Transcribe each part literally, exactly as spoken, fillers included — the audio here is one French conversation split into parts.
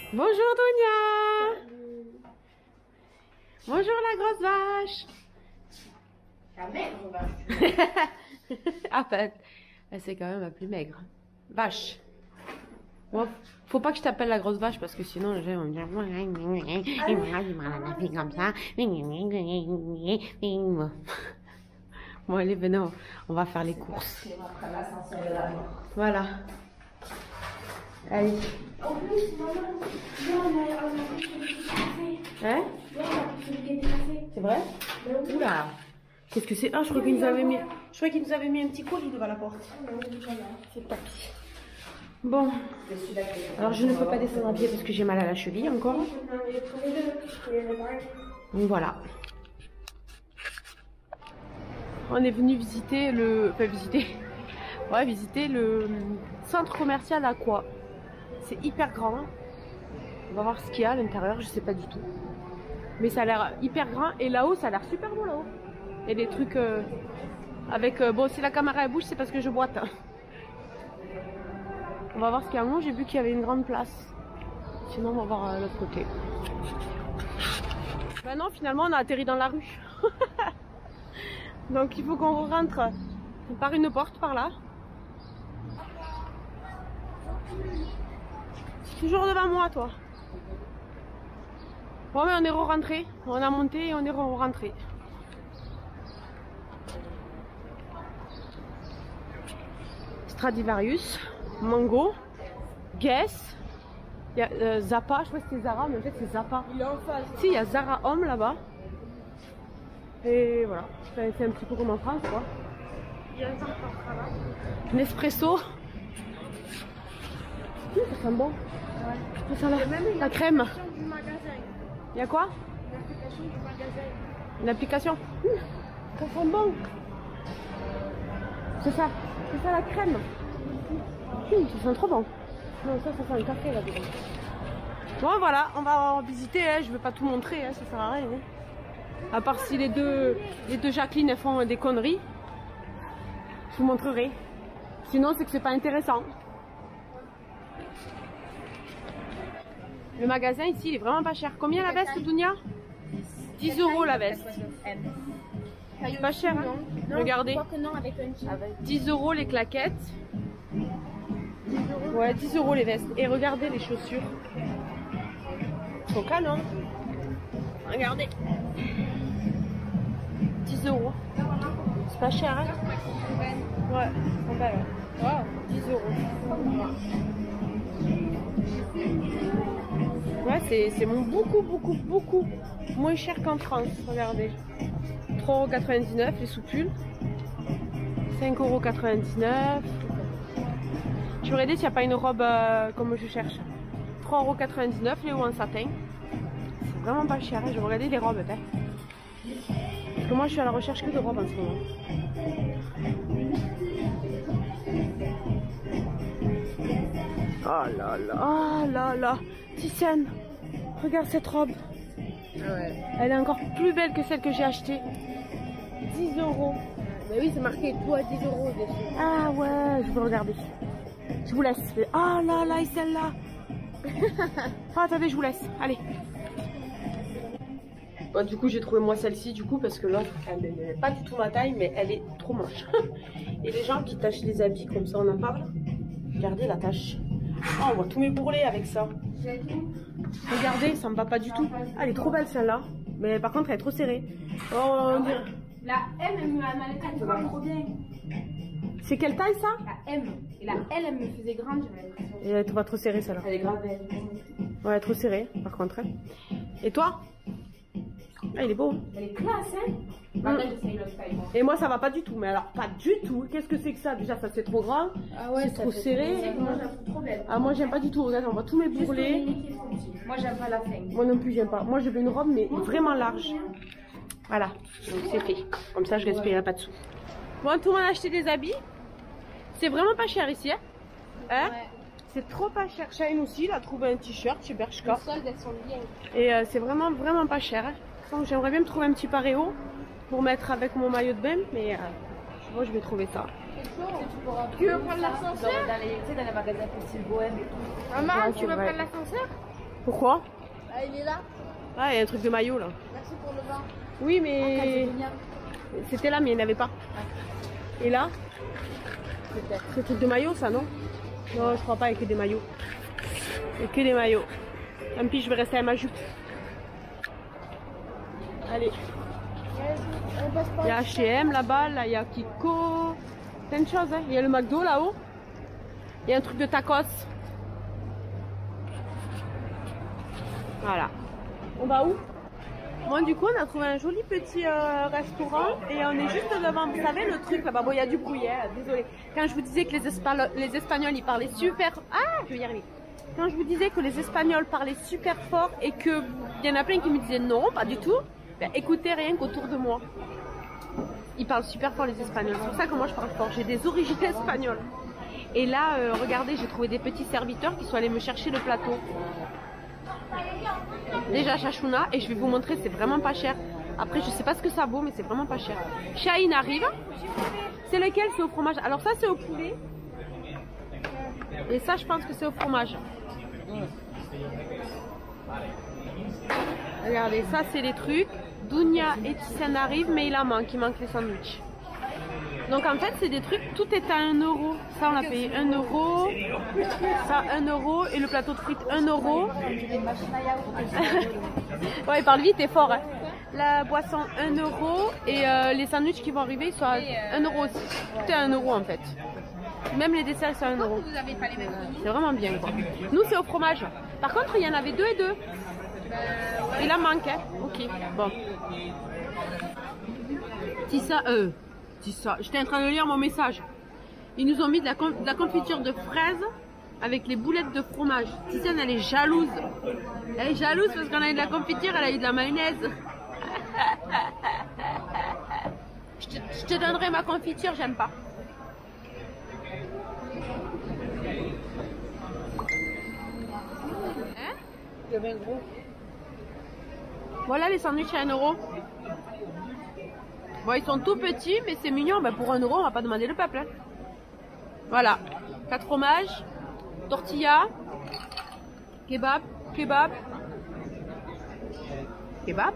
Bonjour Dunia. Bonjour la grosse vache. La maigre vache. Ah ben, c'est quand même la plus maigre. Vache. Bon, faut pas que je t'appelle la grosse vache parce que sinon les gens vont me dire il comme ça. Bon allez venez, on va faire les courses. Voilà. Allez. En plus, maman, on a pris celui qui Hein? on a pris celui qui était cassé. C'est vrai? Ben Oula. Qu'est-ce que c'est? Ah, je crois qu'il nous avait mis. Je crois qu'il nous avait mis un petit colis devant la porte. C'est pas pire. Bon. Alors je ne peux pas descendre à pied parce que j'ai mal à la cheville encore. Donc voilà. On est venu visiter le. Enfin visiter. Ouais, visiter le centre commercial Aqua. C'est hyper grand. On va voir ce qu'il y a à l'intérieur, je sais pas du tout. Mais ça a l'air hyper grand et là-haut ça a l'air super beau là-haut. Il y a des trucs euh, avec... Euh, bon, si la caméra elle bouge c'est parce que je boite. On va voir ce qu'il y a en haut, j'ai vu qu'il y avait une grande place. Sinon on va voir euh, l'autre côté. Ben non, finalement on a atterri dans la rue. Donc il faut qu'on rentre par une porte par là. C'est toujours devant moi toi. Bon mais on est re-rentré, on a monté et on est re-rentré. Stradivarius, Mango, Guess, il y a euh, Zappa, je crois que c'était Zara mais en fait c'est Zappa. Il est en face. Si, il y a Zara Homme là-bas. Et voilà, c'est un petit peu comme en France quoi. Il y a un centre par travail. Nespresso. Mmh, ça sent bon. Ouais. Ça sent la, la crème. Du magasin. Il y a quoi? L'application du magasin. Une application. Mmh, ça sent bon. C'est ça. C'est ça la crème. Mmh, ça sent trop bon. Non, ça, ça sent un café là-dedans. Bon, voilà, on va visiter. Hein. Je vais pas tout montrer, hein, ça sert à rien. Hein. À part si les deux, les deux Jacqueline elles font des conneries. Je vous montrerai. Sinon, c'est que c'est pas intéressant. Le magasin ici, il est vraiment pas cher. Combien la veste, Dunia? dix euros la veste. C'est pas cher, hein? Non, regardez. Je crois que non, avec un jean. dix euros les claquettes. Ouais, dix euros les vestes. Et regardez les chaussures. Ils sont canons. Regardez. dix euros. C'est pas cher, hein? Ouais, c'est belle. Wow, dix euros. Ouais, c'est beaucoup, beaucoup, beaucoup moins cher qu'en France. Regardez. trois euros quatre-vingt-dix-neuf les soupules. cinq euros quatre-vingt-dix-neuf. Je vais regarder s'il n'y a pas une robe euh, comme je cherche. trois euros quatre-vingt-dix-neuf les hauts en satin. C'est vraiment pas cher. Hein. Je vais regarder les robes. Hein. Parce que moi je suis à la recherche que de robes en ce moment. Oh là là. Oh là là. Ticiane, regarde cette robe. Ouais. Elle est encore plus belle que celle que j'ai achetée. dix euros. Mais oui, c'est marqué tout à dix euros dessus. Ah ouais, je vais regarder. Je vous laisse. Oh là là, et celle-là. Ah, attendez, je vous laisse. Allez. Bon, du coup, j'ai trouvé moi celle-ci, du coup, parce que l'autre, elle n'est pas du tout ma taille, mais elle est trop moche. Et les gens qui tachent les habits comme ça, on en parle. Regardez la tache. Oh, on voit tous mes bourrelets avec ça. Regardez, ça me va pas du tout. Ah, elle est trop belle celle-là. Mais par contre, elle est trop serrée. Oh, on dirait... La M, elle me elle me va trop bien. C'est quelle taille ça? La M. Et la L, elle me faisait grande, j'avais l'impression. Et elle va trop serrée celle-là. Elle est grave belle. Ouais, elle est trop serrée, par contre. Hein. Et toi? Ah, il est beau. Elle est classe, hein? Bah, là, j'essaye l'autre taille. Et moi, ça va pas du tout. Mais alors, pas du tout. Qu'est-ce que c'est que ça? Déjà, ça c'est trop grand. Ah ouais, c'est trop serré. Moi, je la trouve trop belle. Ah, moi, j'aime pas du tout. Regarde, on voit tous mes bourrelets. Moi, j'aime pas la fin. Moi non plus, j'aime pas. Moi, je veux une robe, mais vraiment large. Voilà. Donc, c'est fait. Comme ça, je gaspillerai pas de sous. Bon, tout le monde a acheté des habits. C'est vraiment pas cher ici, hein? Hein? Ouais. C'est trop pas cher. Shine aussi, il a trouvé un t-shirt chez Bershka. Les soldes, elles sont bien. Et euh, c'est vraiment, vraiment pas cher. Hein. Donc, j'aimerais bien me trouver un petit paréo pour mettre avec mon maillot de bain, mais euh, moi je vais trouver ça. Tu veux prendre l'ascenseur? Dans les, tu sais, dans les magasins pour style bohème et tout. Maman, Ouais, tu c'est veux vrai. prendre l'ascenseur? Pourquoi? Ah, il est là. Ah, il y a un truc de maillot là. Merci pour le vin. Oui, mais c'était là, mais il n'y en avait pas. Et là? C'est un truc de maillot, ça, non? Non, je crois pas, il y a que des maillots. Il y a que des maillots. Tant pis, je vais rester à ma jupe. Allez. Il y a H et M là-bas, là il y a Kiko. Plein de choses, hein. Il y a le McDo là-haut. Il y a un truc de tacos. Voilà. On va où? Bon, du coup, on a trouvé un joli petit euh, restaurant et on est juste devant, vous savez, le truc là-bas. Bon, il y a du bruit, hein, désolé. Quand je vous disais que les, Espa les Espagnols, ils parlaient super... Ah, je vais y arriver. Quand je vous disais que les Espagnols parlaient super fort et qu'il y en a plein qui me disaient non, pas du tout, ben, écoutez rien qu'autour de moi. Ils parlent super fort, les Espagnols. C'est pour ça que moi, je parle fort. J'ai des origines espagnoles. Et là, euh, regardez, j'ai trouvé des petits serviteurs qui sont allés me chercher le plateau. Déjà Chachuna, et je vais vous montrer, c'est vraiment pas cher. Après, je sais pas ce que ça vaut, mais c'est vraiment pas cher. Chahine arrive. C'est lequel? C'est au fromage. Alors ça, c'est au poulet. Et ça, je pense que c'est au fromage. Regardez, ça, c'est les trucs. Dounia et Tissane arrivent, mais il en manque. Il manque les sandwichs. Donc en fait, c'est des trucs, tout est à un euro. Ça, on a payé un euro. Ça, un euro. Et le plateau de frites, un euro. Ouais, il parle vite et fort. Hein. La boisson, un euro. Et euh, les sandwichs qui vont arriver, ils sont à un euro aussi. Tout est à un euro en fait. Même les desserts, sont à un euro. C'est vraiment bien, quoi. Nous, c'est au fromage. Par contre, il y en avait deux et deux. Il en manque, hein. Ok, bon. Tissa, euh... ça. J'étais en train de lire mon message. Ils nous ont mis de la, de la confiture de fraises avec les boulettes de fromage. Tissane, elle est jalouse. Elle est jalouse parce qu'on a eu de la confiture, elle a eu de la mayonnaise. je, te, je te donnerai ma confiture, j'aime pas. Hein? Il y avait un gros. Voilà les sandwichs à un euro. Bon, ils sont tout petits, mais c'est mignon. Ben, pour un euro, on va pas demander le peuple. Hein. Voilà. Quatre fromages, tortilla, kebab, kebab, kebab.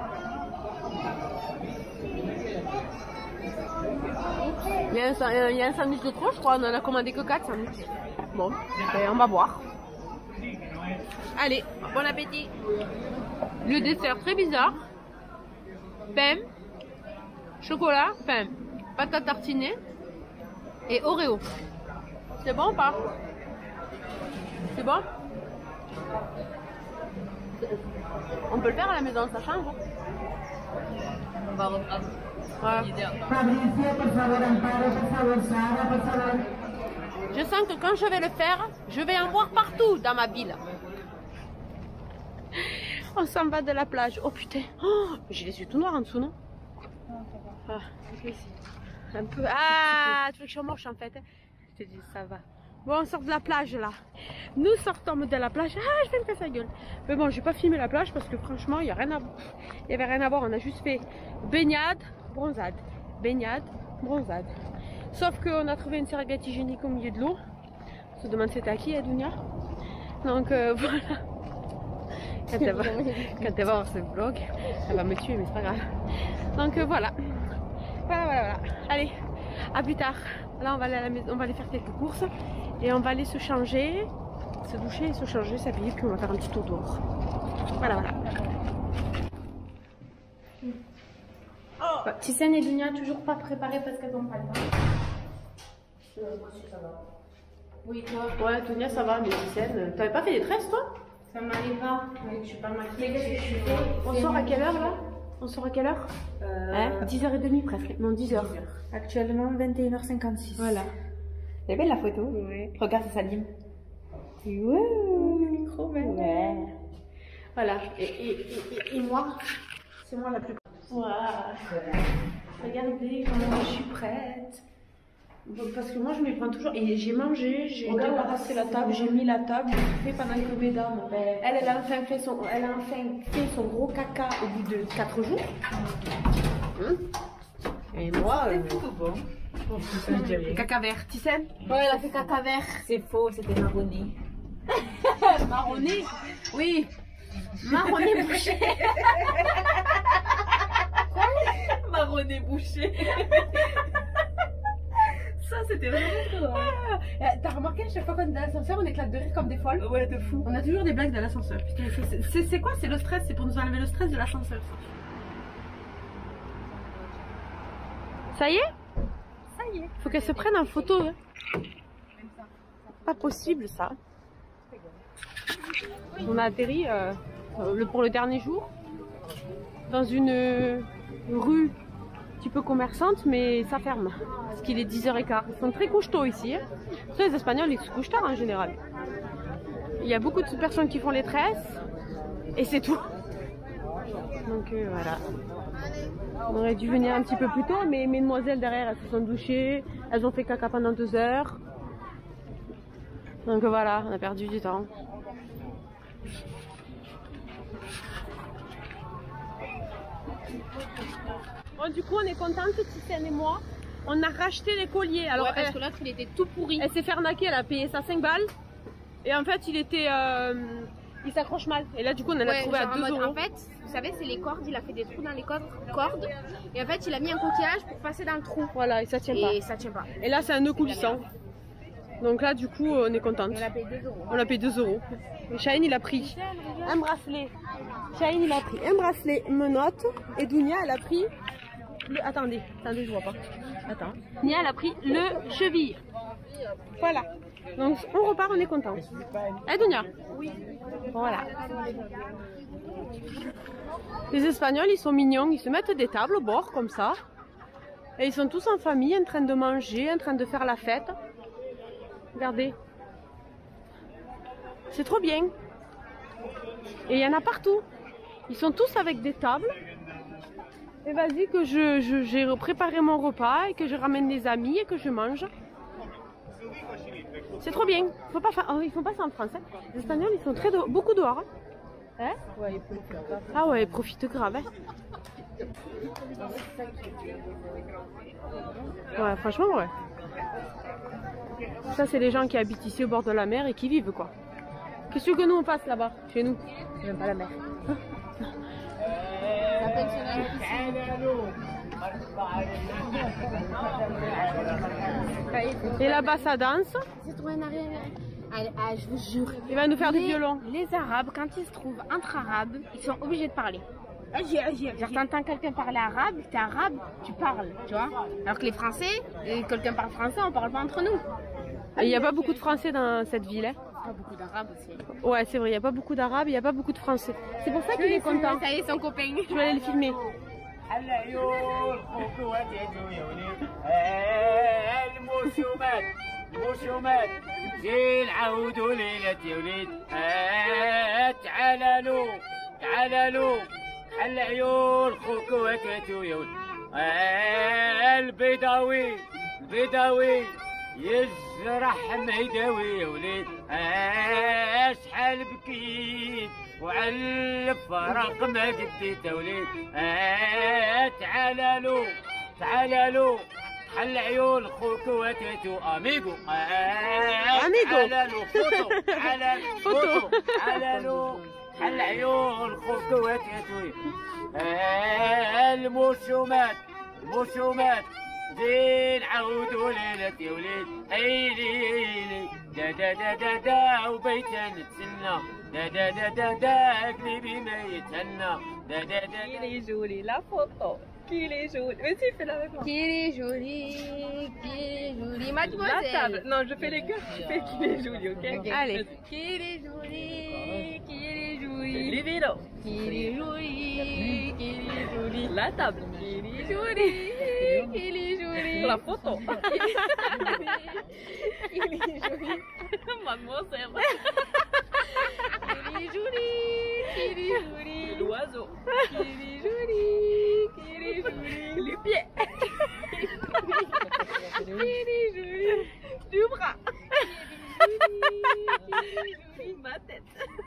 Il y, a un, il y a un sandwich de trop, je crois. On en a commandé que quatre sandwichs. Bon, ben, on va voir. Allez, bon appétit. Le dessert très bizarre. Pain. Chocolat, enfin, pâte à tartiner et Oreo. C'est bon ou pas? C'est bon? On peut le faire à la maison, ça change. On va reprendre. Voilà. Je sens que quand je vais le faire, je vais en voir partout dans ma ville. On s'en va de la plage. Oh putain, oh, j'ai les yeux tout noirs en dessous, non? Ah, un peu. Ah, tu veux que je sois moche en fait? Je te dis, ça va. Bon, on sort de la plage là. Nous sortons de la plage. Ah, je vais me casser la gueule. Mais bon, j'ai pas filmé la plage parce que franchement, il y a rien à voir. Il y avait rien à voir. On a juste fait baignade, bronzade. Baignade, bronzade. Sauf qu'on a trouvé une serviette hygiénique au milieu de l'eau. On se demande c'était à qui, à Dounia. Donc euh, voilà. Quand elle, va, quand elle va voir ce vlog, elle va me tuer, mais c'est pas grave. Donc euh, voilà. Voilà, voilà, voilà. Allez, à plus tard. Là, on va aller à la maison, on va aller faire quelques courses et on va aller se changer, se doucher, se changer, s'habiller, puis on va faire un petit tour dehors. Voilà, voilà. Oh. Bah, Tissane et Dounia toujours pas préparées parce qu'elles n'ont pas le temps. Euh, moi aussi, ça va. Oui, toi? Ouais, Dounia, ça va, mais Tissane, t'avais pas fait des tresses, toi? Ça m'allait pas, mais je suis pas maquillée. On sort à quelle heure là? On sort à quelle heure? euh... hein dix heures trente presque. Non, dix heures. Actuellement vingt et une heures cinquante-six. Voilà. Elle est belle la photo. Oui. Regarde, ça s'anime. Ouais, le micro même. Ouais. Voilà. Et, et, et, et moi, c'est moi la plus. Wow. Regardez comment je suis prête. Parce que moi je me prends toujours. Et j'ai mangé, j'ai débarrassé la table, j'ai mis la table, j'ai fait pendant que mesdames. Elle, elle a enfin fait son, elle a enfin fait son gros caca au bout de quatre jours. Hum. Et moi, c'est euh... tout bon. Caca vert, Tissane? Ouais, elle a fait caca vert. C'est faux, c'était marronné. Marronné. Oui. Marronné bouché. Marronné bouché. Ça, c'était vraiment trop drôle. Ah, t'as remarqué, à chaque fois qu'on est dans l'ascenseur, on éclate de rire comme des folles. Ouais, de fou. On a toujours des blagues dans l'ascenseur. C'est quoi? C'est le stress. C'est pour nous enlever le stress de l'ascenseur. Ça y est? Ça y est. Faut qu'elle se prenne en photo. Hein. Pas possible, ça. On a atterri euh, le, pour le dernier jour dans une euh, rue un petit peu commerçante, mais ça ferme parce qu'il est dix heures quinze. Ils sont très couche-tôt ici. Hein. Les Espagnols, ils se couchent tard en général. Il y a beaucoup de personnes qui font les tresses et c'est tout. Donc euh, voilà. On aurait dû venir un petit peu plus tôt, mais mes demoiselles derrière, elles se sont douchées, elles ont fait caca pendant deux heures. Donc voilà, on a perdu du temps. Bon, du coup, on est contente, Titiane et moi. On a racheté les colliers. Alors, ouais, parce elle, que l'autre, il était tout pourri. Elle s'est fait arnaquer, elle a payé ça cinq balles. Et en fait, il était... Euh, il s'accroche mal. Et là, du coup, on en a ouais, trouvé à deux mode, euros. En fait, vous savez, c'est les cordes. Il a fait des trous dans les cordes. cordes et en fait, il a mis un coquillage pour passer dans le trou. Voilà, et ça tient pas. Et ça tient pas. Et là, c'est un nœud coulissant. Donc là, du coup, on est contente. On a payé deux euros. On a payé deux euros. Et Chahine, il a pris un bracelet. Chahine, il a pris un bracelet menottes. Et Dounia, elle a pris... Le... Attendez, attendez, je vois pas. Attends. Dounia, elle a pris le cheville. Voilà. Donc, on repart, on est content. Eh, Dounia? Oui. Voilà. Les Espagnols, ils sont mignons. Ils se mettent des tables au bord, comme ça. Et ils sont tous en famille, en train de manger, en train de faire la fête. Regardez. C'est trop bien. Et il y en a partout. Ils sont tous avec des tables. Et vas-y que je, je, j'ai préparé mon repas et que je ramène des amis et que je mange. C'est trop bien. Faut pas faire... oh, ils font pas ça en France. Hein. Les Espagnols, ils sont très de... beaucoup dehors. Hein. Hein? Ouais, ils profitent grave. Ah ouais, ils profitent grave. Hein. Ouais, franchement, ouais. Ça, c'est les gens qui habitent ici au bord de la mer et qui vivent, quoi. Qu'est-ce que nous on passe là-bas, chez nous? J'aime pas la mer. Et là-bas, ça danse. Ah, je vous jure. Il va nous faire les, du violon. Les Arabes, quand ils se trouvent entre Arabes, ils sont obligés de parler. Genre, t'entends quelqu'un parler arabe, t'es arabe, tu parles, tu vois. Alors que les Français, quelqu'un parle français, on parle pas entre nous. Il n'y a pas beaucoup de Français dans cette ville. Hein. Pas beaucoup d'Arabes aussi. Ouais, c'est vrai, il n'y a pas beaucoup d'Arabes, il n'y a pas beaucoup de Français. C'est pour ça qu'il est content. Ça y est, son copain. Je vais aller le filmer. العيون خوك وكتو يا ولد البيضاوي البيضاوي يجرح ميداوي يا وليد شحال بكيت وعلى الفراق ما قديت يا وليد تعال له تعال له حل عيون خوك وكتو اميغو اميغو تعال له فوتو تعال فوتو تعال له حل عيون خوك وكتوي المشومات المشومات زين عودوا ليلتي يا وليد عيلي دا دا دا دا دا وبيتنا نتسنى دا دا دا دا دا قلبي ما يتهنى دا دا دا Il est joli, la photo. Qu'il est joli. Mais si, fais-la avec moi. Qu'il est joli, qu'il est joli, mademoiselle. La table. Non, je fais les cœurs, tu fais qu'il est joli, ok? Okay. Allez. Qu'il est joli, qu'il est joli. Les vélos. Qu'il est joli, qu'il est joli. La table. Qu'il est joli, qu'il est joli. La photo. Qu'il est joli. Mademoiselle. Qu'il est joli, qu'il est joli. L'oiseau. Qu'il est joli, qu'il est joli. Les pieds. Qu'il est joli. Du bras. Qu'il est joli. Ma tête.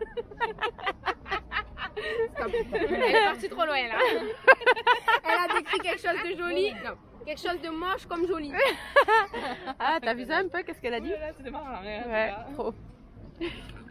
Stop. Elle est partie trop loin là. Elle a décrit quelque chose de joli. Non. Quelque chose de moche comme joli. Ah, t'as vu ça un peu? Qu'est-ce qu'elle a dit? C'est marrant. Ouais, trop.